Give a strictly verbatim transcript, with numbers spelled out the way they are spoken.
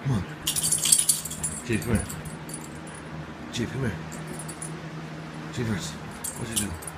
Come on. Chief, come here. Chief, come here. Chiefers, what'd you do?